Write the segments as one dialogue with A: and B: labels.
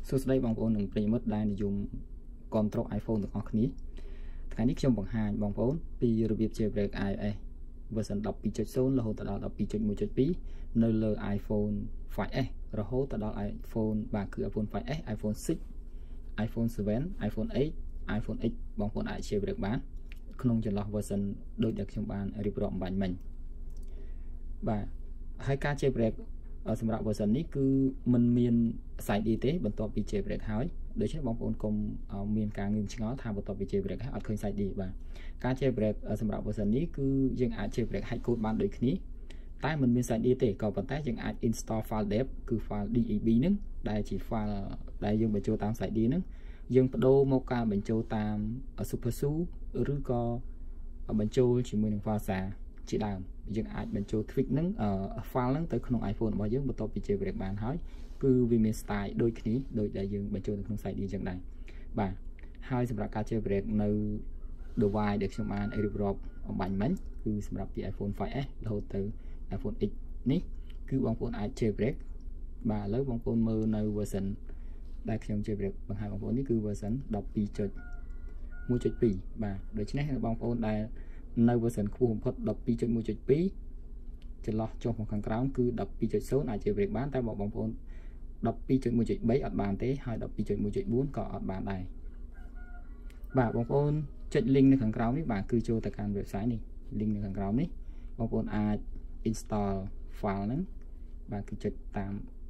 A: សួស្តីបងប្អូននិងប្រិយមិត្តដែលនិយមគ្រប់គ្រង iPhone ទាំងអស់គ្នាថ្ងៃនេះខ្ញុំបង្ហាញបងប្អូនពីរបៀប jailbreak iOS version 12.0 រហូតដល់ 12.1.2 នៅលើ iPhone 5s រហូតដល់ iPhone បាទគឺ iPhone 5s iPhone 6 iPhone 7 iPhone 8 iPhone X បងប្អូនអាច jailbreak បានក្នុងចន្លោះ version ដូចដែលខ្ញុំបានរៀបរាប់អំបញ្ញមិញបាទហើយការ jailbreak សម្រាប់ version នេះគឺมันមាន side D ទេបន្ទាប់ពី jailbreak ហើយដូច្នេះបងប្អូនកុំមានការងឿងឆ្ងល់ថាបន្ទាប់ពី jailbreak ហើយអត់ឃើញ side D បាទការ jailbreak សម្រាប់ version នេះគឺយើងអាច jailbreak hack code បានដូចគ្នាតែมันមាន side D ទេក៏ប៉ុន្តែយើងអាច install file dev គឺ file DEB ហ្នឹងដែលជា file ដែលយើងបញ្ចូលតាម side D ហ្នឹងយើងបដូរមកការបញ្ចូលតាម SuperSU ឬក៏បញ្ចូលជាមួយនឹង Versa ជាដើមយើងអាចបញ្ចូល tweak ហ្នឹង file ហ្នឹងទៅក្នុង iPhone របស់យើងបន្ទាប់ពី jailbreak បានហើយគឺវាមាន style ដូចគ្នាដូចដែលយើងបញ្ចូលនៅក្នុង side D អញ្ចឹងដែរបាទហើយសម្រាប់ការ jailbreak នៅ device ដែលខ្ញុំបានរៀបរាប់អំបញ្ញមិញគឺសម្រាប់ពី iPhone 5s រហូតទៅ iPhone X នេះគឺបងប្អូនអាច jailbreak បាទឥឡូវបងប្អូនមើលនៅ version ដែលខ្ញុំ jailbreak បង្ហាញបងប្អូននេះគឺ version 12.1.2 បាទដូច្នេះបងប្អូនដែលនៅ version ខ្ពស់បំផុត 12.1.2 ចន្លោះចុះមកខាងក្រោមគឺ 12.0 អាច jailbreak បានតែបងប្អូន 12.1.3 អត់បានទេហើយ 12.1.4 ក៏អត់បានដែរបាទបងប្អូនចុច link នៅខាងក្រោមនេះបាទគឺចូលទៅកាន់ website នេះ link នៅខាងក្រោមនេះបងប្អូនអាច install file ហ្នឹងបាទគឺចុចតាម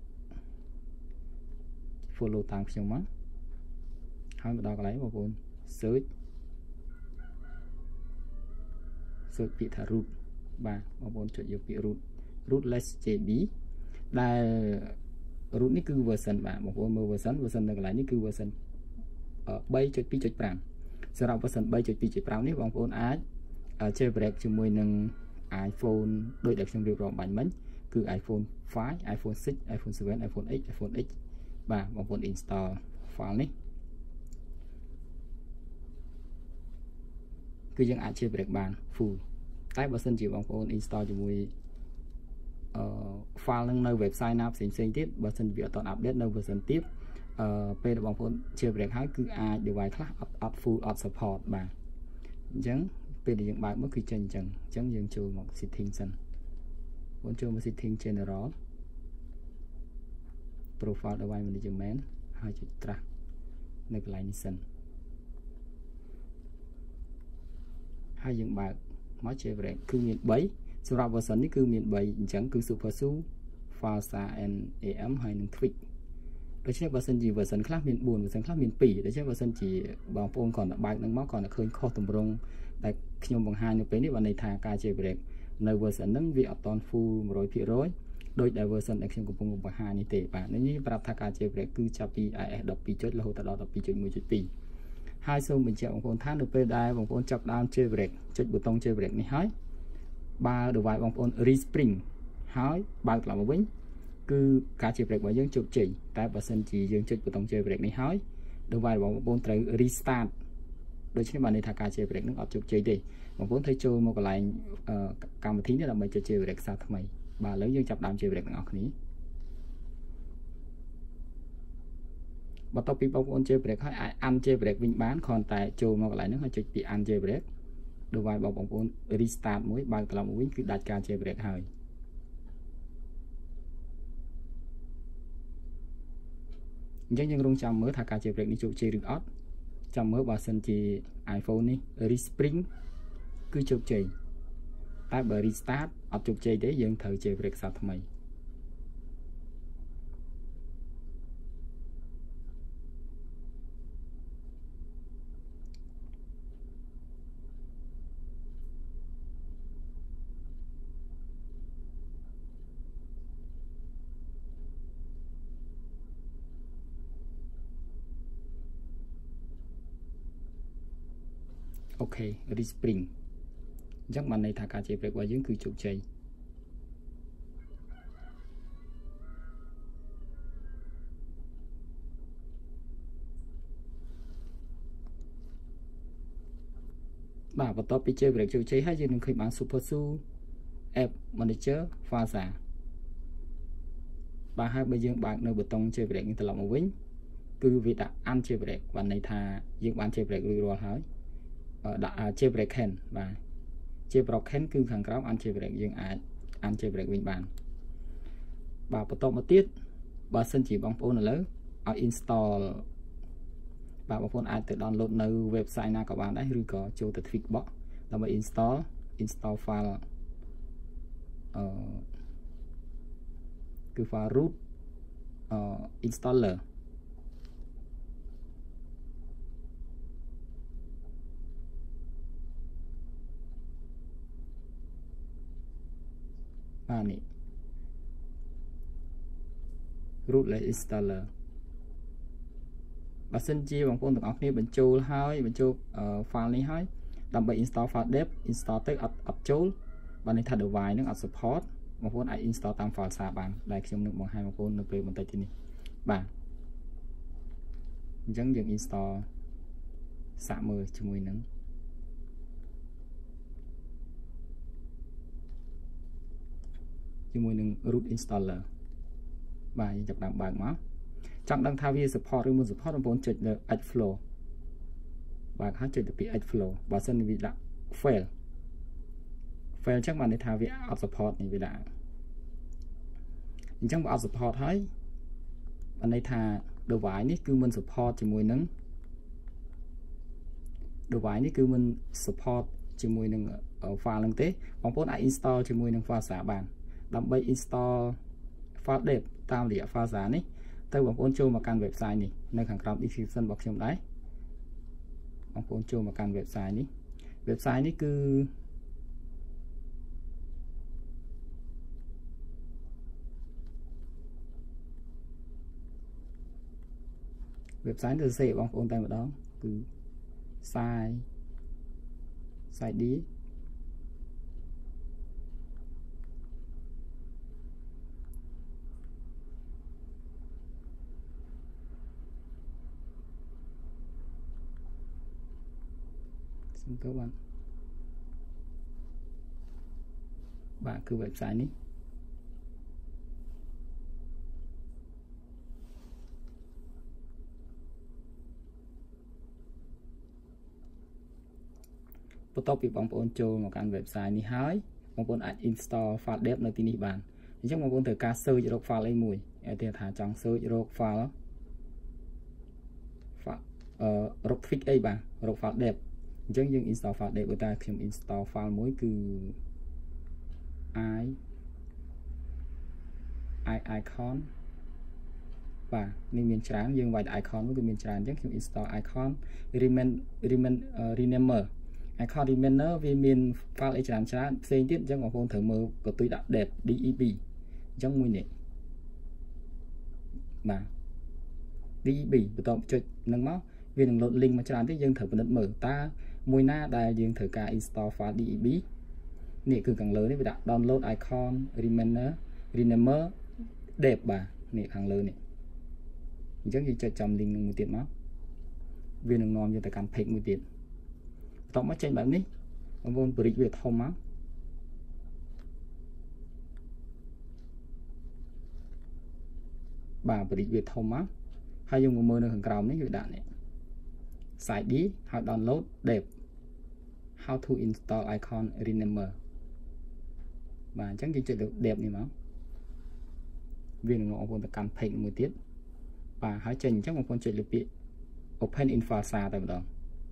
A: follow តាមខ្ញុំមកហើយមកដល់កន្លែងបងប្អូន search ពាក្យថា root បាទបងប្អូនចុចយកពាក្យ rootless jb ដែល root នេះគឺ version បាទបងប្អូនមើល version នៅកន្លែងនេះគឺ version 3.2.5 សម្រាប់ version 3.2.5 នេះបងប្អូនអាច jailbreak ជាមួយនឹង iPhone ដូចដែលខ្ញុំរៀបរាប់បាញ់មិញគឺ iPhone 5 iPhone 6 iPhone 7 iPhone 8 iPhone X បាទបងប្អូន install file នេះគឺយើងអាច jailbreak បាន full តែបើសិនជាបងប្អូន install ជាមួយfile នឹងនៅ website ណាផ្សេងទៀតបើសិនវាអត់ទាន់ update នៅ version ទៀតពេលដែលបងប្អូន jailbreak ហើយគឺអាច device ខ្លះអត់ full អត់ support បាទអញ្ចឹងពេលដែលយើងបើកមកគឺចេញអញ្ចឹងយើងចូលមក setting សិនបងចូលមក setting general profile device management ហើយចុច track នៅកន្លែងនេះសិនហើយយើងបើកមក jailbreak គឺមាន3សម្រាប់ version នេះគឺមាន3អញ្ចឹងគឺ SuperSU Versa and AM ហើយនឹង tweak ដូច្នេះបើសិនជា version ខ្លះមាន4 version ខ្លះមាន2ដូច្នេះបើសិនជាបងប្អូនគ្រាន់តែបើកនឹងមកគ្រាន់តែឃើញខុសទម្រង់ដែលខ្ញុំបង្ហាញនៅពេលនេះបានន័យថាការ jailbreak នៅ version ហ្នឹងវាអត់ទាន់ full 100% ដោយដែល version ដែលខ្ញុំកំពុងបង្ហាញនេះទេបាទនេះប្រាប់ថាការ jailbreak គឺចាប់ពី iOS 12 រហូតដល់ 12.1.2 ហើយសូមបញ្ជាក់បងប្អូនថានៅពេលដែលបងប្អូនចាប់ដើម jailbreak ចុចប៊ូតុង jailbreak នេះហើយបើ device បងប្អូន respring ហើយបើកត្រឡប់មកវិញគឺការ jailbreak របស់យើងជោគជ័យតែបើសិនជាយើងចុចប៊ូតុង jailbreak នេះហើយ device របស់បងប្អូនត្រូវ restart ដូច្នេះបានន័យថាការ jailbreak នឹងអត់ជោគជ័យទេបងប្អូនត្រូវចូលមកកន្លែងកម្មវិធីនេះដើម្បីចុច jailbreak សារថ្មីបាទឥឡូវយើងចាប់ដើម jailbreak ទាំងអស់គ្នាបន្ទាប់ពីបងប្អូន jailbreak ហើយអាច unjailbreak វិញបានគ្រាន់តែចូលមកកន្លែងហ្នឹងហើយចុចពី unjailbreak device បងប្អូន restart មួយបើកត្រឡប់មកវិញគឺដាច់ការ jailbreak ហើយអញ្ចឹងយើងរងចាំមើលថាការ jailbreak នេះជោគជ័យឬអត់ចាំមើលបើសិនជា iPhone នេះ respring គឺជោគជ័យតែបើ restart អត់ជោគជ័យទេយើងត្រូវ jailbreak សារថ្មីអូខេ respring អញ្ចឹងបានន័យថាការ jailbreak របស់យើងគឺជោគជ័យបាទបន្ទាប់ពី jailbreak ជោគជ័យហើយយើងនឹងឃើញបាន SuperSU App Manager Versa បាទហើយបើយើងបើកនៅប៊ូតុង jailbreak នេះត្រឡប់មកវិញ cứ vì đã ăn chia break và này thà dương bán chia break rồi hỏi đã chia break hen và chia break hen cứ thằng cáo ăn chia break dương ăn chia break bình bàn và bắt đầu một tiết và sân chỉ bóng phone là lớn ở install và bóng phone ai tự downloadនៅ website ណាក៏បានដែរឬក៏ចូលទៅ Tweakbox ដើម្បី install file គឺ file root installer បាទនេះ root installer បើសិនជាបងប្អូនទាំងអស់គ្នាបញ្ចូលហើយបញ្ចូល file នេះហើយដើម្បី install file dev install ទៅអត់ចូលបើនេះថា device នឹងអត់ support បងប្អូនអាច install តាម file សារបានដែលខ្ញុំនឹងបង្ហាញបងប្អូននៅពេលបន្តិចទៀតនេះបាទអញ្ចឹងយើង install សាកមើលជាមួយនឹងroot installer បាទយើងចាប់ដើមបើកមកចង់ដឹងថាវា support ឬមិន support បងប្អូនចុចលើ add flow បាទហើយចុចទៅពី add flow បើសិនវាដាក់ fail អញ្ចឹងបានន័យថាវាអត់ support នេះវាដាក់អញ្ចឹងបើអត់ support ហើយបានន័យថា device នេះគឺមិន support ជាមួយនឹង device នេះគឺមិន support ជាមួយនឹង file ហ្នឹងទេបងប្អូនអាច install ជាមួយនឹង file សារបានដើម្បី install file dev តាមរយៈ file សារនេះទៅបងប្អូនចូលមកកាន់ website នេះនៅខាងក្រោម description របស់ខ្ញុំដែរបងប្អូនចូលមកកាន់ website នេះ website នេះគឺ website ទៅសេបងប្អូនតែម្ដងគឺ site D các bạn cứ website này bắt đầu bị bóng ônចូលមកកាន់ website នេះហើយបងប្អូនអាច install file dev នៅទីនេះបានអញ្ចឹងបងប្អូនត្រូវការ search រក file អីមួយគេថាចង់ search រក file រក fix អីបាទរក file dev អញ្ចឹងយើង install file dev តែខ្ញុំ install file មួយគឺ icon បាទនេះមានច្រើនយើងវាយ icon មួយគឺមានច្រើនអញ្ចឹងខ្ញុំ install icon rename icon remainder វាមាន file អីច្រើនផ្សេងទៀតអញ្ចឹងបងប្អូនត្រូវមើលកតុយដាក់ dev អញ្ចឹងមួយនេះបាទ deb បន្ទាប់ចុចនឹងមកវានឹង load link មកច្រើនទៀតយើងត្រូវពិនិត្យមើលតើមួយណាដែលយើងត្រូវការ install file deb នេះគឺខាងលើនេះវាដាក់ download icon rename dev បាទនេះខាងលើនេះអញ្ចឹងយើងចុចចំ link នឹងមួយទៀតមកវានឹងនាំយើងទៅកាន់ page មួយទៀតបន្ទាប់មកចេញបែបនេះបងប្អូនបរិចវាធំមកបាទបរិចវាធំមកហើយយើងមកមើលនៅខាងក្រោមនេះវាដាក់នេះ site D ហើយ download dev how to install icon rename បាទអញ្ចឹងយើងចុចលើ dev នេះមកវានឹងបងប្អូនទៅកាន់ page មួយទៀតបាទហើយចេញអញ្ចឹងបងប្អូនចុចលើពាក្យ open in file សារតែម្ដង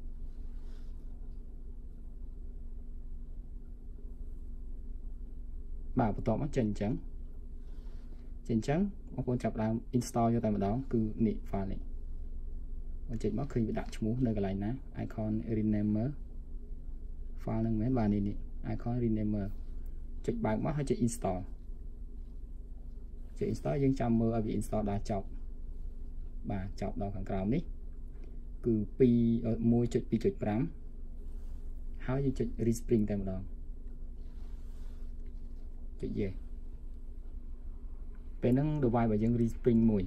A: បាទបន្ទាប់មកចេញអញ្ចឹងបងប្អូនចាប់ដើម install យកតែម្ដងគឺនេះ file នេះបងចុចមកឃើញវាដាក់ឈ្មោះនៅកន្លែងណា icon rename file ហ្នឹងមែនបាទនេះ icon rename ចុចបើកមកហើយចុច install យើងចាំមើលឲ្យវា install ដល់ចប់បាទចប់ដល់ខាងក្រោមនេះគឺ 1.2.5 ហើយយើងចុច respring តែម្ដងចុច yes ពេលហ្នឹង device របស់យើង respring មួយ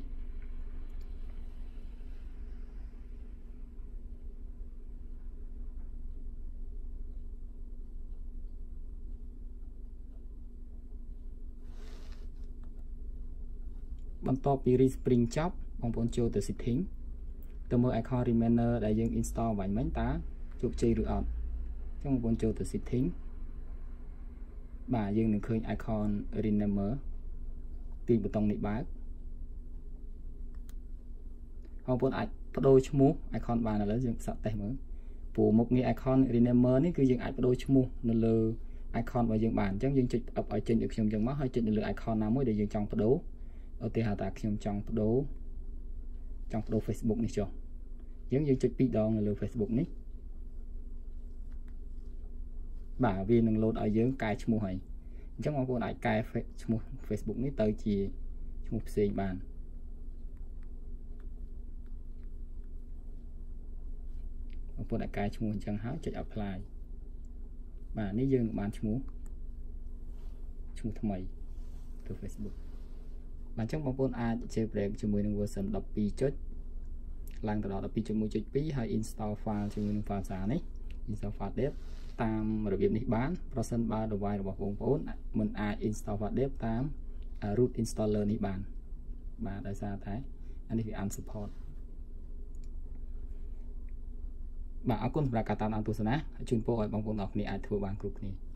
A: បន្ទាប់ពី respring ចប់បងប្អូនចូលទៅ setting từ mưa icon remainder đại dương install vài mấy tá chụp chi được ọt trong một chỗ từ setting bà dương đừng khơi icon rename tìm button này bác không muốn ai bắt đôi chmú icon bà là lấy dương sạch tay mới phụ một cái icon rename này cứ dương ai bắt đôi chmú nó lơ icon và dương bản chắc dương chụp ở trên được dùng mắt hơi trên được icon nào mới để dương trong bắt đấu ở tiền hạ tạc trong bắt đấu Facebook này cho giống như chụp video là lừa Facebook này bà viên đừng load ở dưới cài chmú hay chắc mong cô lại cài Facebook này tới chỉ một xì bàn cô lại cài chmú chẳng háo chạy apply bà ní dương bàn chmú thay từ Facebook bạn chắc mong cô ai chơi break cho mình version đọc pi chốt lang từ đó đọc pi cho 1.2 hay install file cho mình file giá này install file dev tamระเบียบនេះបាន process បើ device របស់បងប្អូនមិនអាច install file dev តាម root installer នេះបានដោយសារតែអានេះវា unsupport បាទអរគុណសម្រាប់ការតាមដានទស្សនាជូនពរឲ្យបងប្អូនទាំងអស់គ្នាអាចធ្វើបានគ្រប់គ្នា